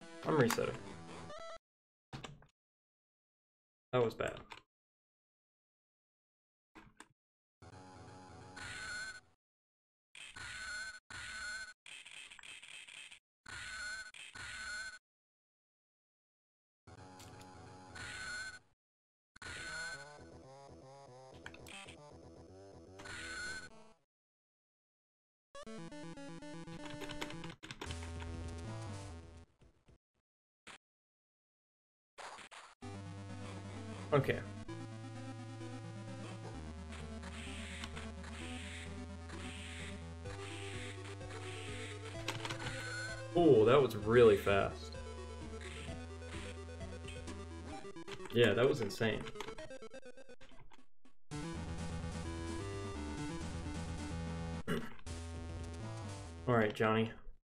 I'm resetting. That was bad. Okay. Oh, that was really fast. Yeah, that was insane. Alright, Johnny.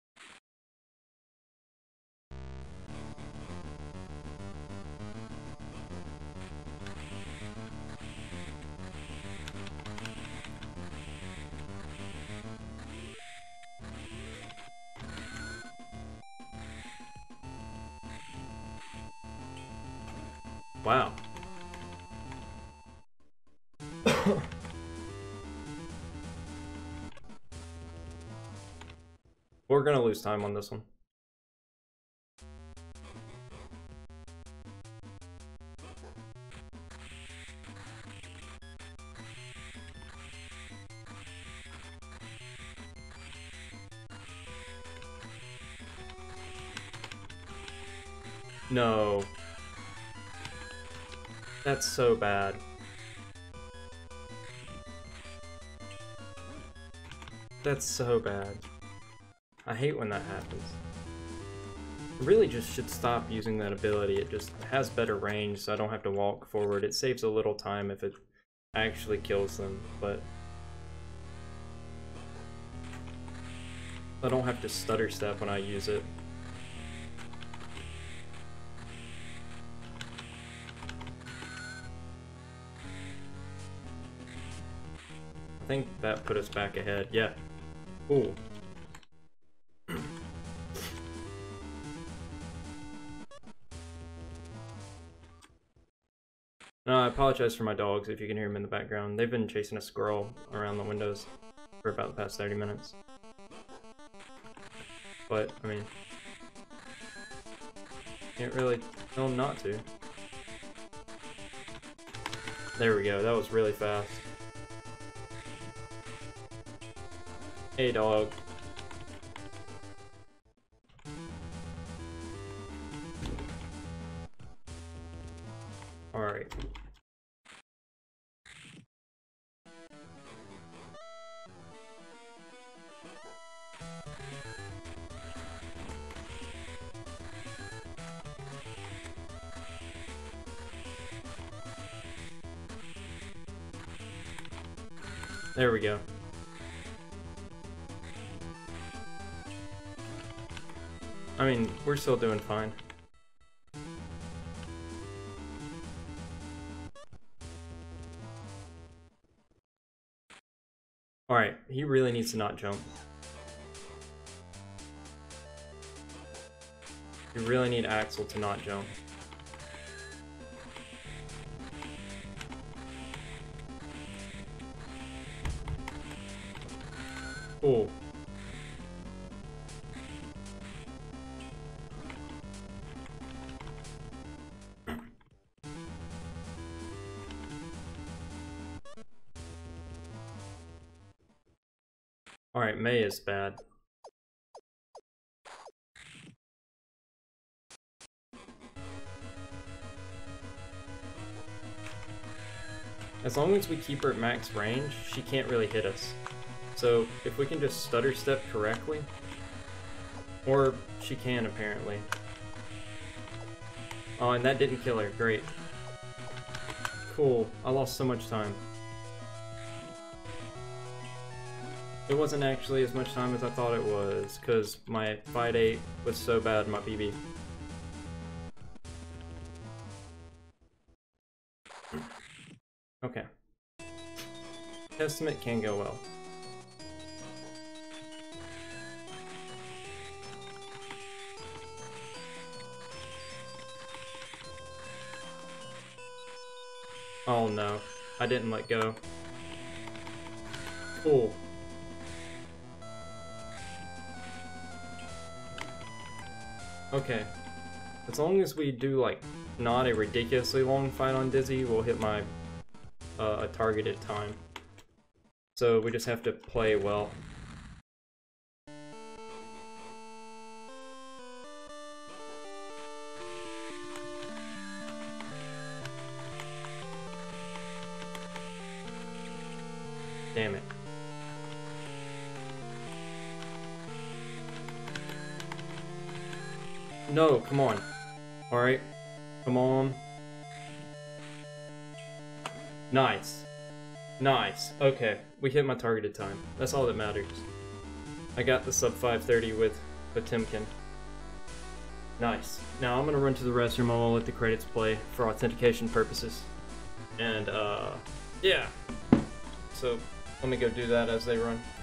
Wow. We're gonna lose time on this one. No. That's so bad. That's so bad. I hate when that happens. I really just should stop using that ability. It just has better range, so I don't have to walk forward. It saves a little time if it actually kills them, but I don't have to stutter step when I use it. I think that put us back ahead. Yeah. Ooh. No, I apologize for my dogs if you can hear them in the background. They've been chasing a squirrel around the windows for about the past 30 minutes. But, I mean, can't really tell them not to. There we go, that was really fast. Hey, dog. Alright. There we go. I mean, we're still doing fine. Alright, he really needs to not jump. You really need Axel to not jump. Cool. Alright, May is bad. As long as we keep her at max range, she can't really hit us. So, if we can just stutter step correctly, or she can apparently. Oh, and that didn't kill her, great. Cool, I lost so much time. It wasn't actually as much time as I thought it was, because my Fight 8 was so bad in my PB. Okay. Testament can go well. Oh no, I didn't let go. Cool. Okay. As long as we do, like, not a ridiculously long fight on Dizzy, we'll hit my a targeted time. So we just have to play well. Damn it. No, come on. Alright. Come on. Nice. Nice. Okay, we hit my targeted time. That's all that matters. I got the sub 530 with Potemkin. Nice. Now I'm gonna run to the restroom. I'm gonna let the credits play for authentication purposes. And, yeah. So, let me go do that as they run.